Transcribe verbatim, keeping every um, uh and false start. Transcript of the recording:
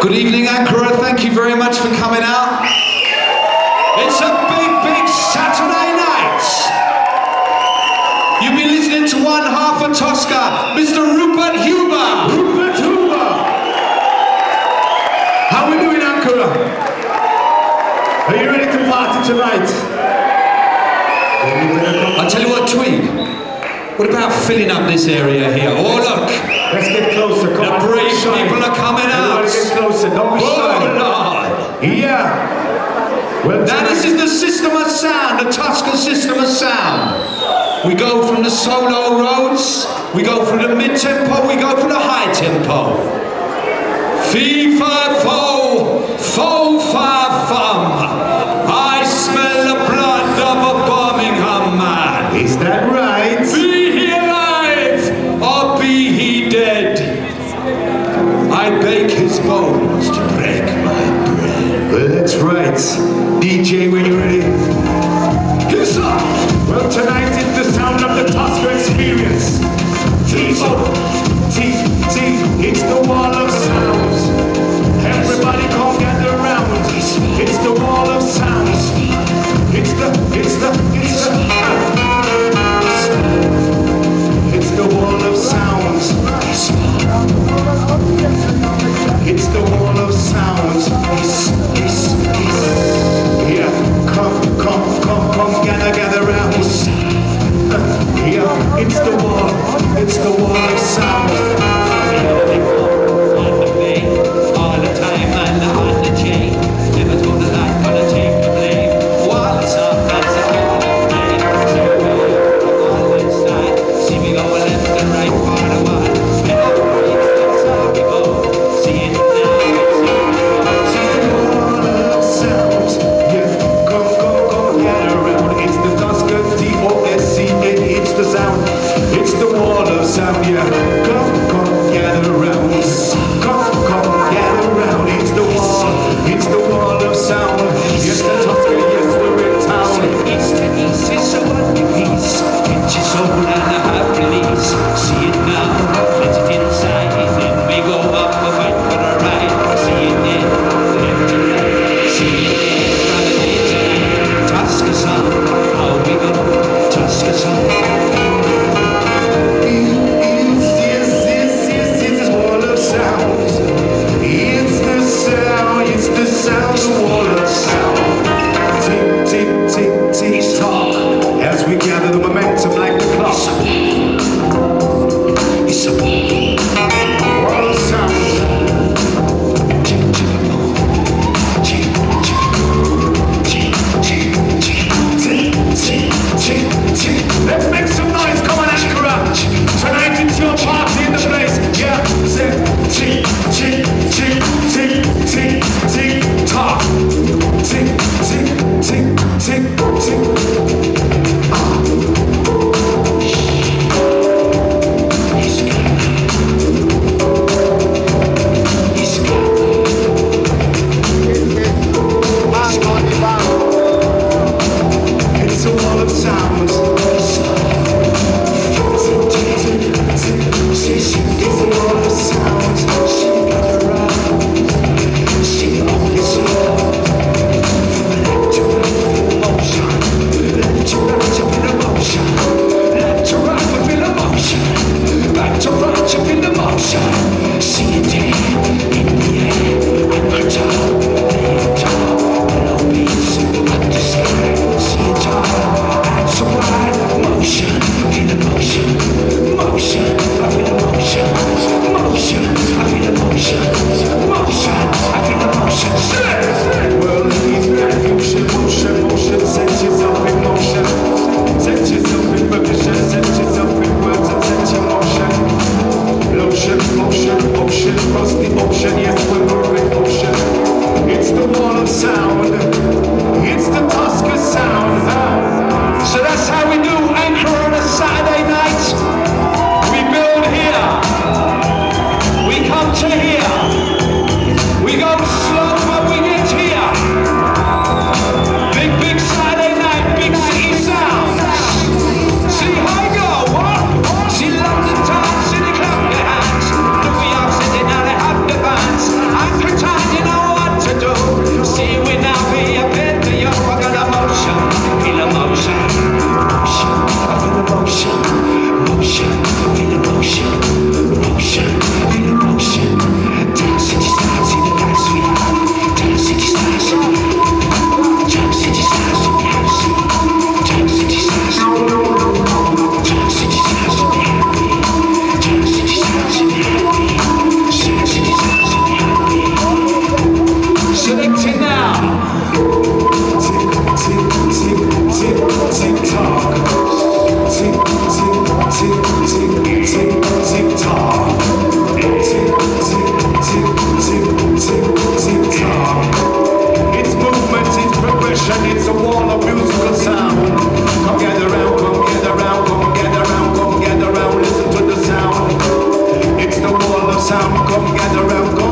Good evening, Ankara. Thank you very much for coming out. It's a big, big Saturday night. You've been listening to one half of Tosca, Mister Rupert Huber. Rupert Huber. How we doing, Ankara? Are you ready to party tonight? I'll tell you what, Tweed. What about filling up this area here? Oh, look. Let's get closer. Come the on, brave shine. people are coming out. Everybody get closer. Don't be shy. Oh, Lord. Yeah. Well, now this is the system of sound, the Tosca system of sound. We go from the solo roads, we go from the mid-tempo, we go from the high tempo. Fee, fi, fo, fo, fa, fum. I smell the blood of a Birmingham man. Is that right? Be he alive or be he dead, I bake his bones to break my bread. Well, that's right. D J, when you're ready. Yes, sir. Well, tonight is the sound of the Tosca experience. T, T, T, it's the wall of sounds. Everybody come gather around. It's the wall of sounds. It's the, it's the, it's the, it's the wall of sounds. It's the wall of sounds. Yeah, come, come, come, come, gather, gather round. Yeah, it's the wall, it's the wall of sounds. On the play, all the time, and on the chain. Never told a lie, gonna take the blame. What's up, that's a wall of play. On one side, see me go left and right, far and wide. That's how we go. See it now, it's the wall of sounds. Yeah, come, come, come, gather around. It's the Tosca, T O S C A, it's the sound. It's the wall of sound, yeah. Come. gather round, go